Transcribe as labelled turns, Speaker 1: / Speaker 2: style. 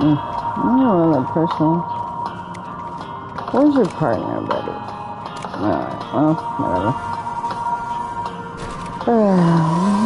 Speaker 1: I know that person. Where's your partner, buddy? Alright, well, whatever.